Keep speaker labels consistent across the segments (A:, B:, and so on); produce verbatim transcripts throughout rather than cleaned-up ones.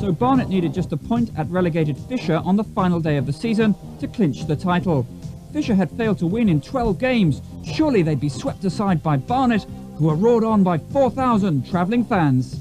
A: So Barnet needed just a point at relegated Fisher on the final day of the season to clinch the title. Fisher had failed to win in twelve games. Surely they'd be swept aside by Barnet, who were roared on by four thousand travelling fans.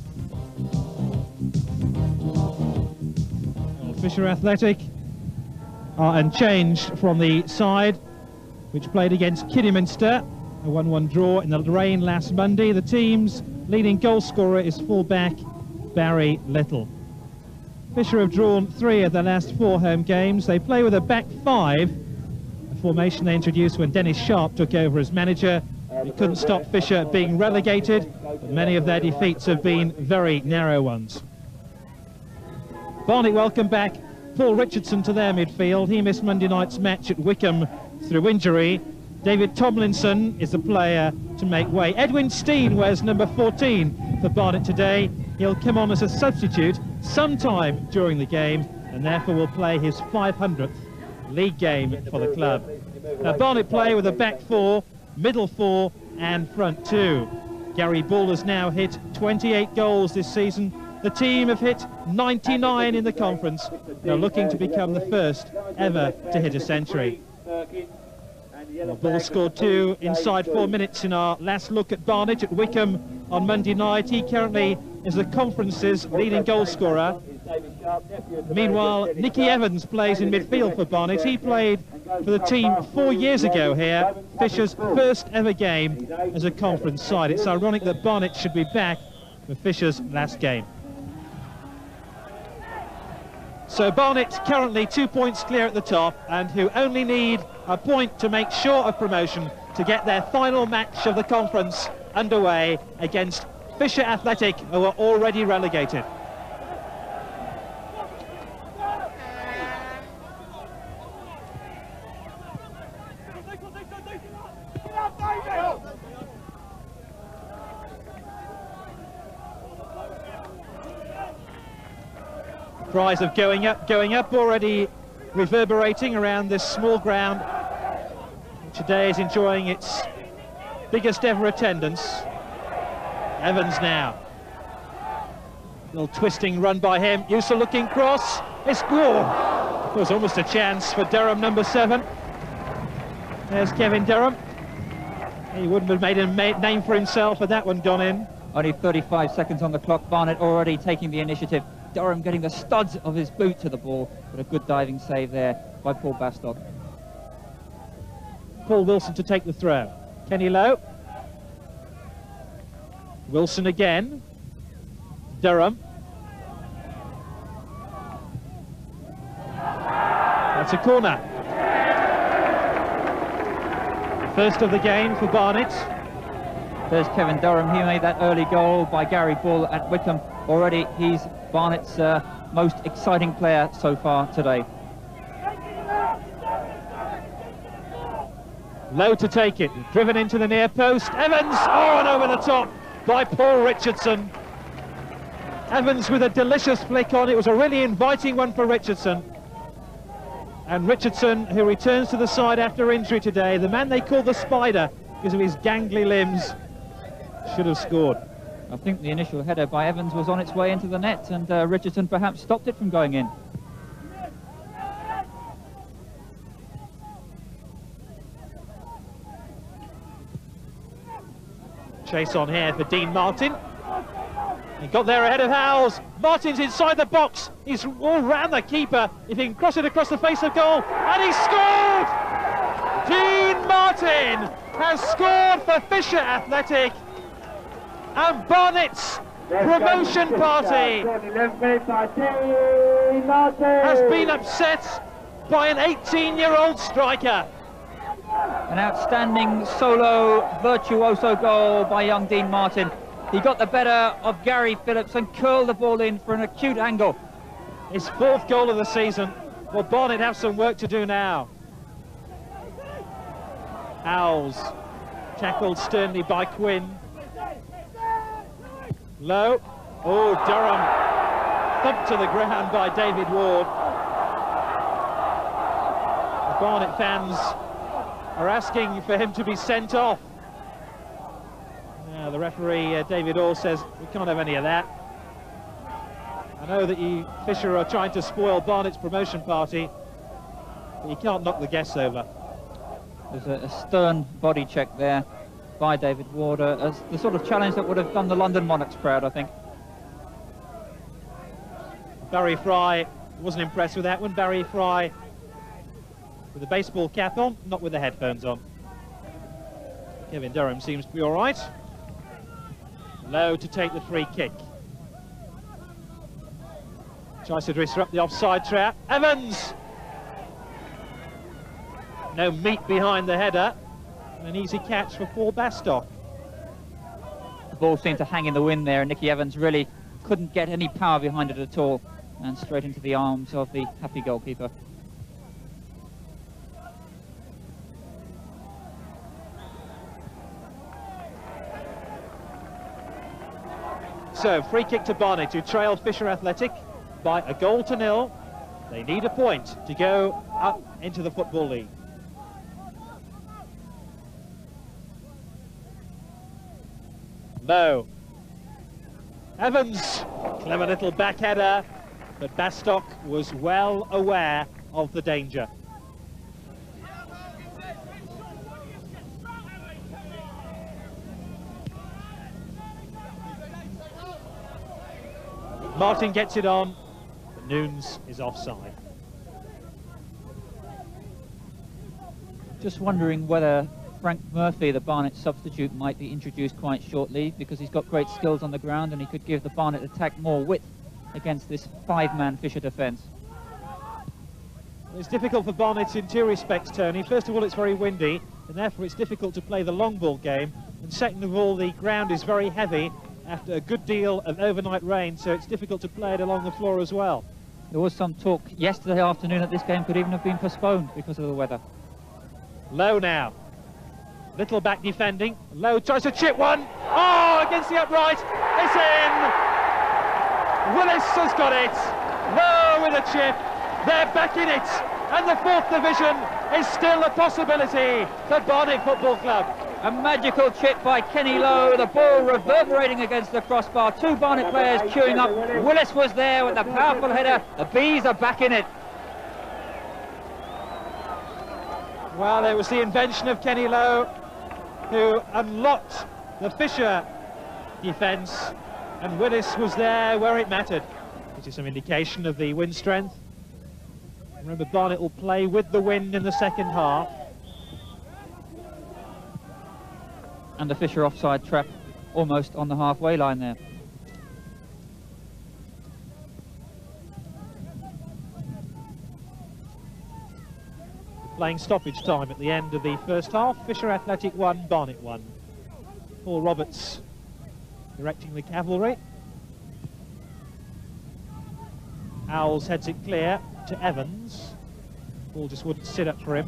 B: Well, Fisher Athletic are unchanged from the side which played against Kidderminster, a one one draw in the rain last Monday. The team's leading goal scorer is full-back Barry Little. Fisher have drawn three of their last four home games. They play with a back five, a formation they introduced when Dennis Sharp took over as manager. It couldn't stop Fisher being relegated, but many of their defeats have been very narrow ones. Barnet welcome back Paul Richardson to their midfield. He missed Monday night's match at Wickham through injury. David Tomlinson is the player to make way. Edwin Steen wears number fourteen for Barnet today. He'll come on as a substitute sometime during the game and therefore will play his five hundredth league game for the club. Now Barnet play with a back four, middle four and front two. Gary Bull has now hit twenty-eight goals this season. The team have hit ninety-nine in the conference. They're looking to become the first ever to hit a century. Well, Bull scored two inside four minutes in our last look at Barnet at Wickham on Monday night. He currently is the conference's leading goal scorer. Meanwhile, Nicky Evans plays in midfield for Barnet. He played for the team four years ago here, Fisher's first ever game as a conference side. It's ironic that Barnet should be back for Fisher's last game. So Barnet currently two points clear at the top and who only need a point to make sure of promotion to get their final match of the conference underway against Fisher Athletic, who are already relegated. Cries of going up, going up already reverberating around this small ground. Today is enjoying its biggest ever attendance. Evans now. Little twisting run by him. Yusa looking cross. It's oh, it was almost a chance for Durham, number seven. There's Kevin Durham. He wouldn't have made a ma name for himself had that one gone in.
A: Only thirty-five seconds on the clock. Barnet already taking the initiative. Durham getting the studs of his boot to the ball, but a good diving save there by Paul Bastock.
B: Paul Wilson to take the throw. Kenny Lowe. Wilson again. Durham. That's a corner. First of the game for Barnet.
A: There's Kevin Durham. He made that early goal by Gary Bull at Wickham. Already he's Barnet's uh, most exciting player so far today.
B: Low to take it, driven into the near post. Evans, oh, and over the top by Paul Richardson. Evans with a delicious flick on. It was a really inviting one for Richardson. And Richardson, who returns to the side after injury today, the man they call the Spider because of his gangly limbs, should have scored.
A: I think the initial header by Evans was on its way into the net, and uh, Richardson perhaps stopped it from going in.
B: Chase on here for Dean Martin. He got there ahead of Howells. Martin's inside the box. He's all round the keeper. If he can cross it across the face of goal, and he scored! Dean Martin has scored for Fisher Athletic. And Barnet's promotion party has been upset by an eighteen-year-old striker.
A: An outstanding solo virtuoso goal by young Dean Martin. He got the better of Gary Phillips and curled the ball in for an acute angle.
B: His fourth goal of the season. Well, Barnet have some work to do now. Howells tackled sternly by Quinn. Low. Oh, Durham thumped to the ground by David Ward. The Barnet fans are asking for him to be sent off. Now the referee, uh, David Orr, says we can't have any of that. I know that you, Fisher, are trying to spoil Barnet's promotion party, but you can't knock the guests over.
A: There's a, a stern body check there by David Warder, as the sort of challenge that would have done the London Monarchs proud, I think.
B: Barry Fry wasn't impressed with that one. Barry Fry with the baseball cap on, not with the headphones on. Kevin Durham seems to be all right. Lowe to take the free kick. Tries to disrupt the offside trap. Evans! No meat behind the header. And an easy catch for Paul Bastock.
A: The ball seemed to hang in the wind there, and Nicky Evans really couldn't get any power behind it at all. And straight into the arms of the happy goalkeeper.
B: So, free kick to Barnet, who trail Fisher Athletic by a goal to nil. They need a point to go up into the Football League. Lowe. Evans, clever little back header, but Bastock was well aware of the danger. Martin gets it on, but Nunes is offside.
A: Just wondering whether Frank Murphy, the Barnet substitute, might be introduced quite shortly, because he's got great skills on the ground and he could give the Barnet attack more width against this five-man Fisher defence.
B: It's difficult for Barnet in two respects, Tony. First of all, it's very windy, and therefore it's difficult to play the long ball game. And second of all, the ground is very heavy after a good deal of overnight rain, so it's difficult to play it along the floor as well.
A: There was some talk yesterday afternoon that this game could even have been postponed because of the weather.
B: Lowe now. Little back defending. Lowe tries to chip one. Oh, against the upright. It's in. Willis has got it. Lowe with a chip. They're back in it. And the fourth division is still a possibility for Barnet Football Club.
A: A magical chip by Kenny Lowe, the ball reverberating against the crossbar. Two Barnet players queuing up. Willis was there with a powerful header. The Bees are back in it.
B: Well, it was the invention of Kenny Lowe who unlocked the Fisher defence, and Willis was there where it mattered, which is some indication of the wind strength. Remember, Barnet will play with the wind in the second half.
A: And the Fisher offside trap almost on the halfway line there.
B: Playing stoppage time at the end of the first half. Fisher Athletic one, Barnet one. Paul Roberts directing the cavalry. Owls heads it clear to Evans. Ball just wouldn't sit up for him.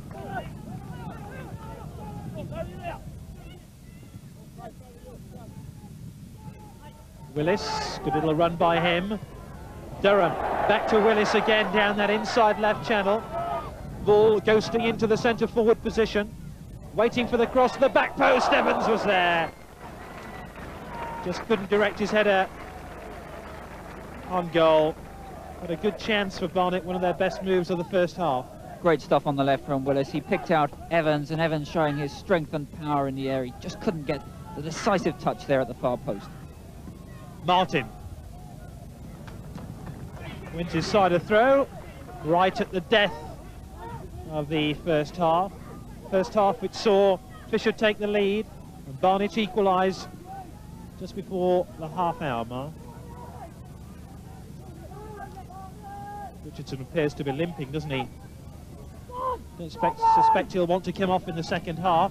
B: Willis, good little run by him. Durham, back to Willis again down that inside left channel. Ball ghosting into the centre forward position. Waiting for the cross to the back post. Evans was there. Just couldn't direct his header on goal. But a good chance for Barnet, one of their best moves of the first half.
A: Great stuff on the left from Willis. He picked out Evans, and Evans showing his strength and power in the air. He just couldn't get the decisive touch there at the far post.
B: Martin wins his side of throw right at the death of the first half. First half which saw Fisher take the lead and Barnet equalise just before the half hour mark. Richardson appears to be limping, doesn't he? Don't suspect, suspect he'll want to come off in the second half.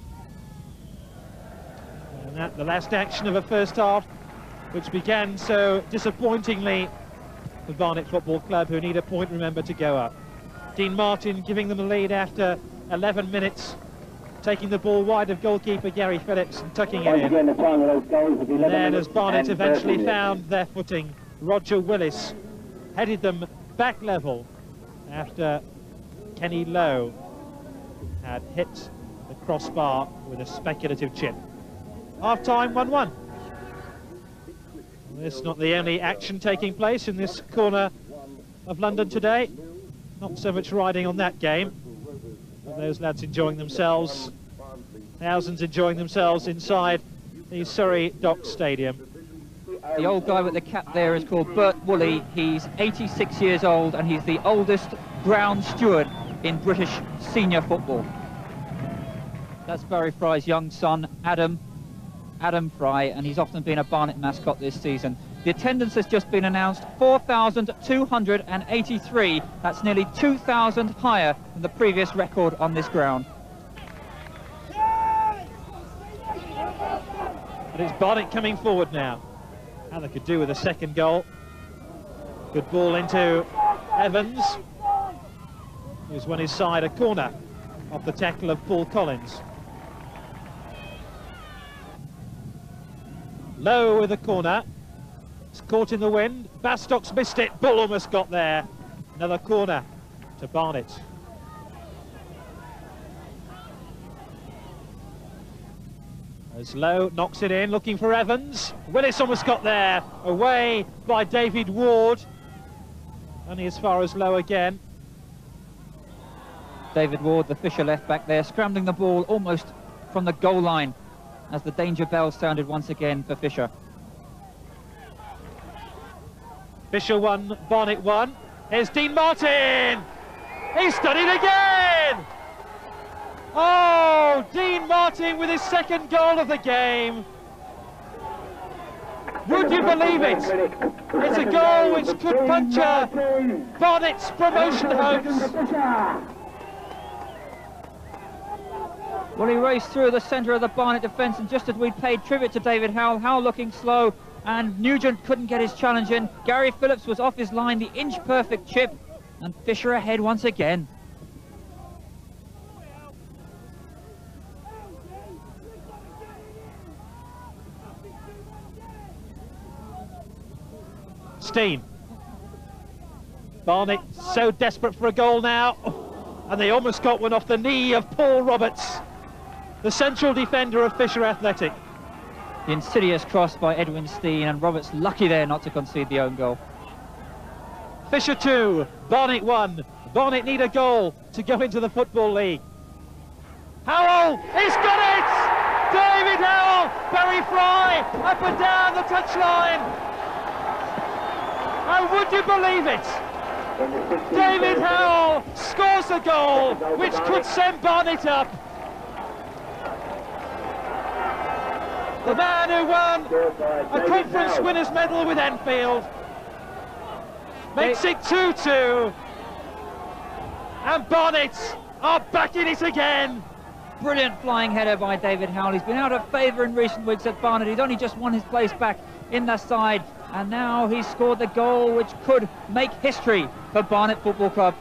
B: And that the last action of a first half which began so disappointingly for Barnet Football Club, who need a point, remember, to go up. Dean Martin giving them the lead after eleven minutes, taking the ball wide of goalkeeper Gary Phillips and tucking it in. And then as Barnet eventually found their footing, Roger Willis headed them back level after Kenny Lowe had hit the crossbar with a speculative chip. Half time, one one. It's not the only action taking place in this corner of London today. Not so much riding on that game. But those lads enjoying themselves. Thousands enjoying themselves inside the Surrey Docks Stadium.
A: The old guy with the cap there is called Bert Woolley. He's eighty-six years old and he's the oldest ground steward in British senior football. That's Barry Fry's young son, Adam. Adam Fry, and he's often been a Barnet mascot this season. The attendance has just been announced, four thousand two hundred eighty-three. That's nearly two thousand higher than the previous record on this ground.
B: But it's Barnet coming forward now. How they could do with a second goal. Good ball into Evans, who's won his side a corner off the tackle of Paul Collins. Low with a corner. It's caught in the wind. Bastock's missed it. Bull almost got there. Another corner to Barnet. As Low knocks it in, looking for Evans. Willis almost got there. Away by David Ward. Only as far as Low again.
A: David Ward, the Fisher left back there, scrambling the ball almost from the goal line as the danger bell sounded once again for Fisher.
B: Fisher won, Barnet won. Here's Dean Martin. He's done it again. Oh, Dean Martin with his second goal of the game. Would you believe it? It's a goal which could puncture Barnet's promotion hopes.
A: Well, he raced through the centre of the Barnet defence, and just as we'd paid tribute to David Howell, Howell looking slow, and Nugent couldn't get his challenge in. Gary Phillips was off his line, the inch-perfect chip, and Fisher ahead once again.
B: Steen. Barnet so desperate for a goal now, and they almost got one off the knee of Paul Roberts, the central defender of Fisher Athletic.
A: The insidious cross by Edwin Steen, and Roberts lucky there not to concede the own goal.
B: Fisher two, Barnet one. Barnet need a goal to go into the Football League. Howell, he's got it! David Howell, Barry Fry, up and down the touchline. And would you believe it? David Howell scores a goal which could send Barnet up. The man who won a conference winners medal with Enfield makes it two two. And Barnet are back in it again.
A: Brilliant flying header by David Howell. He's been out of favour in recent weeks at Barnet. He's only just won his place back in the side, and now he's scored the goal which could make history for Barnet Football Club.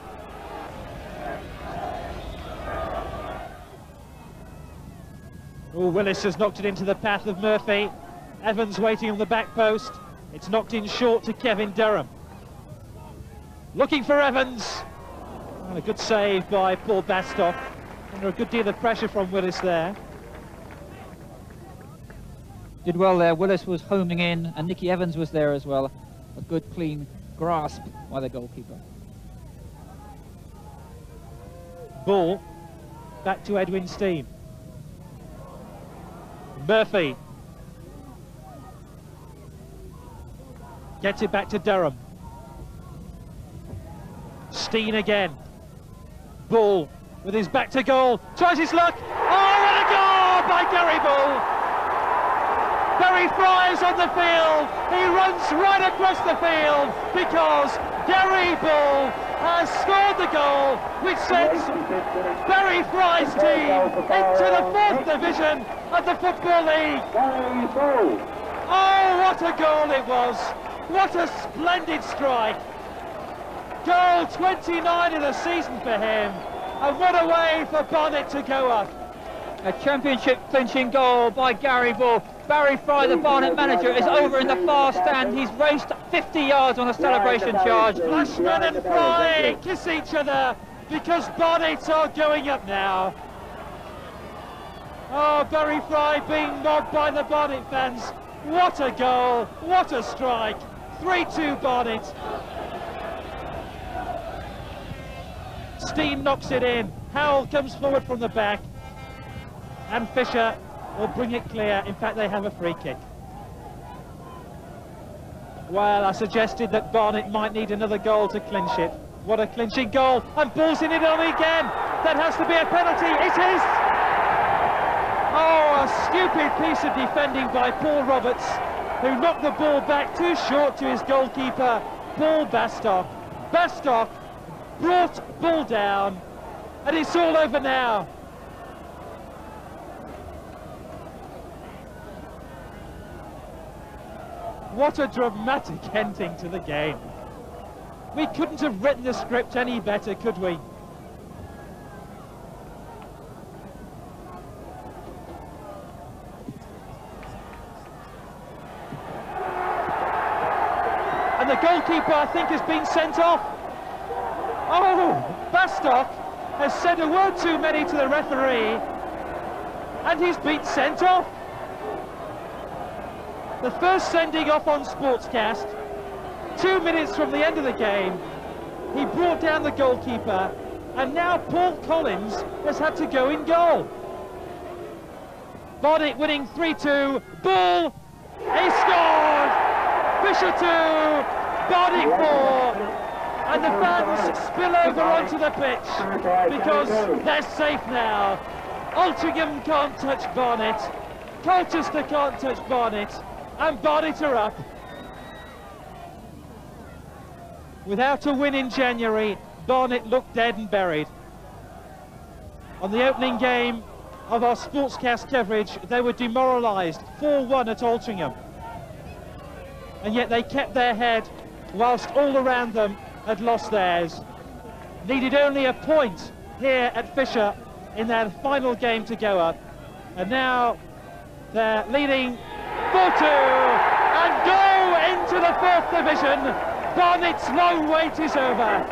B: Oh, Willis has knocked it into the path of Murphy. Evans waiting on the back post. It's knocked in short to Kevin Durham. Looking for Evans. And a good save by Paul Bastock. Under a good deal of pressure from Willis there.
A: Did well there. Willis was homing in, and Nicky Evans was there as well. A good clean grasp by the goalkeeper.
B: Ball back to Edwin Steen. Murphy gets it back to Durham. Steen again. Ball with his back to goal, tries his luck. Oh, what a goal by Gary Bull! Barry Fry is on the field. He runs right across the field because Gary Bull has scored the goal which sends Barry Fry's team into the fourth division of the Football League. Oh, what a goal it was. What a splendid strike. Goal twenty-nine of the season for him. And what a way for Barnet to go up.
A: A championship clinching goal by Gary Bull. Barry Fry, the Barnet manager, is over in the far stand. He's raced fifty yards on a celebration charge.
B: Flashman and Fry kiss each other because Barnet are going up now. Oh, Barry Fry being mobbed by the Barnet fans What a goal, what a strike. three two Barnet. Steen knocks it in. Howell comes forward from the back. And Fisher will bring it clear. In fact, they have a free kick. Well, I suggested that Barnet might need another goal to clinch it. What a clinching goal. And balls in it on again. That has to be a penalty. It is. Oh, a stupid piece of defending by Paul Roberts, who knocked the ball back too short to his goalkeeper, Paul Bastock. Bastock brought ball down, and it's all over now. What a dramatic ending to the game. We couldn't have written the script any better, could we? And the goalkeeper, I think, has been sent off. Oh, Bastock has said a word too many to the referee, and he's been sent off. The first sending off on Sportscast, two minutes from the end of the game. He brought down the goalkeeper, and now Paul Collins has had to go in goal. Barnet winning three two. Ball, he scored! Fisher two, Barnet four, and the fans spill over onto the pitch because they're safe now. Altrincham can't touch Barnet, Colchester can't touch Barnet, and Barnet are up. Without a win in January, Barnet looked dead and buried. On the opening game of our Sportscast coverage, they were demoralised, four one at Altrincham. And yet they kept their head whilst all around them had lost theirs. Needed only a point here at Fisher in their final game to go up. And now they're leading four two and go into the fourth division. Barnet's long wait is over.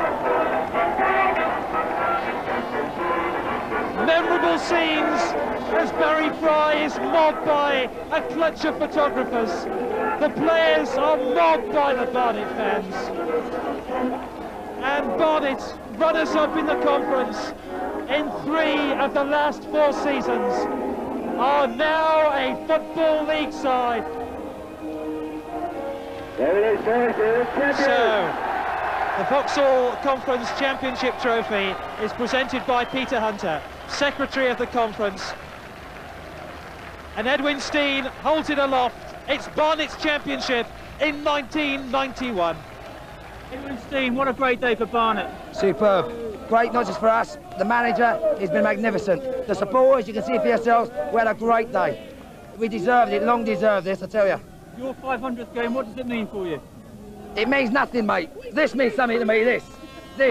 B: Memorable scenes as Barry Fry is mobbed by a clutch of photographers. The players are mobbed by the Barnet fans. And Barnet, runners-up in the conference in three of the last four seasons, are now a Football League side. So, the Vauxhall Conference Championship Trophy is presented by Peter Hunter, Secretary of the Conference. And Edwin Steen holds it aloft. It's Barnet's championship in nineteen ninety-one.
A: Edwin Steen, what a great day for Barnet.
C: Superb. Great, not just for us. The manager, he's been magnificent. The supporters, you can see for yourselves, we had a great day. We deserved it, long deserved this, I tell you.
A: Your five hundredth game, what does it mean for you?
C: It means nothing, mate. This means something to me, this. This.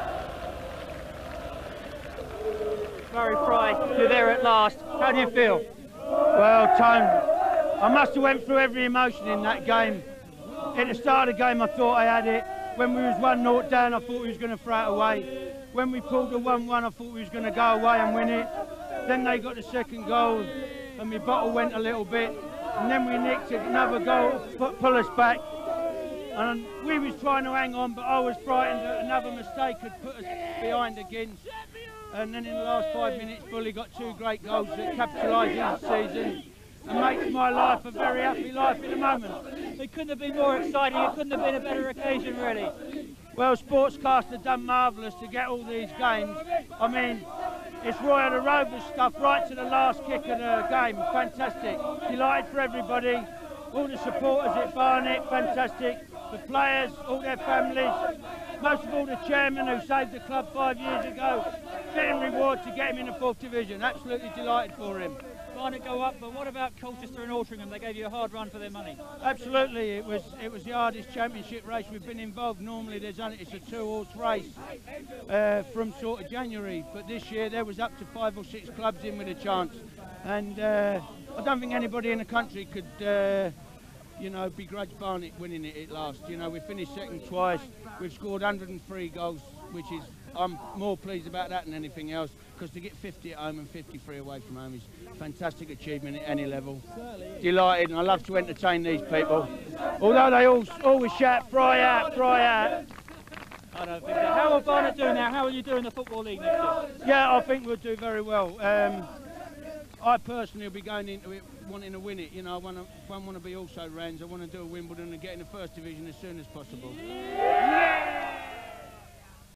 A: Barry Fry, you're there at last. How do you feel?
D: Well, Tone, I must have went through every emotion in that game. At the start of the game, I thought I had it. When we was one nil down, I thought we was going to throw it away. When we pulled the one one, I thought we was going to go away and win it. Then they got the second goal, and my bottle went a little bit. And then we nicked another goal, to pull us back. And we was trying to hang on, but I was frightened that another mistake could put us behind again. And then in the last five minutes, Bully got two great goals that capitalised the season and makes my life a very happy life at the moment.
A: It couldn't have been more exciting, it couldn't have been a better occasion, really.
D: Well, Sportscast have done marvellous to get all these games. I mean, it's Roy of the Rovers stuff right to the last kick of the game. Fantastic. Delighted for everybody. All the supporters at Barnet, fantastic. The players, all their families. Most of all the chairman who saved the club five years ago. Getting reward to get him in the fourth division. Absolutely delighted for him.
A: Barnet go up, but what about Colchester and Altrincham? They gave you a hard run for their money.
D: Absolutely, it was it was the hardest championship race we've been involved. Normally there's only it's a two-horse race uh, from sort of January, but this year there was up to five or six clubs in with a chance, and uh, I don't think anybody in the country could uh, you know begrudge Barnet winning it at last. You know, we finished second twice, we've scored one hundred and three goals
E: which is, I'm more pleased about that than anything else, because to get fifty at home and fifty-three away from home is a fantastic achievement at any level. Delighted, and I love to entertain these people. Although they all always shout, fry out, fry out.
B: I don't think so. How will Barnet do now? How will you do in the Football League next year?
E: Yeah, I think we'll do very well. Um, I personally will be going into it wanting to win it. You know, I want to, I want to be also Rans. I want to do a Wimbledon and get in the first division as soon as possible.
B: Yeah!